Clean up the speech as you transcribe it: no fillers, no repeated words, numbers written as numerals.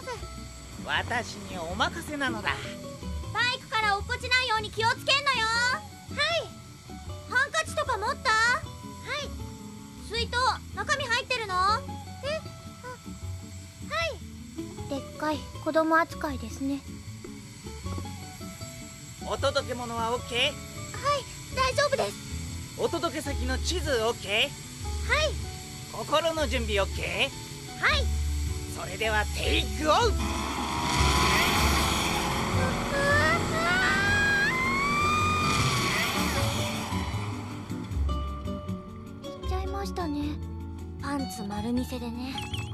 私にお任せなのだ。 バイクから落っこちないように気をつけんのよ。はい。ハンカチとか持った？はい。水筒中身入ってるの？はい。でっかい子供扱いですね。 お届け物は OK？ はい、 大丈夫です。 お届け先の地図 OK？ はい。心の準備 OK？ はい。それではテイクオフ。行っちゃいましたね。パンツ丸見せでね。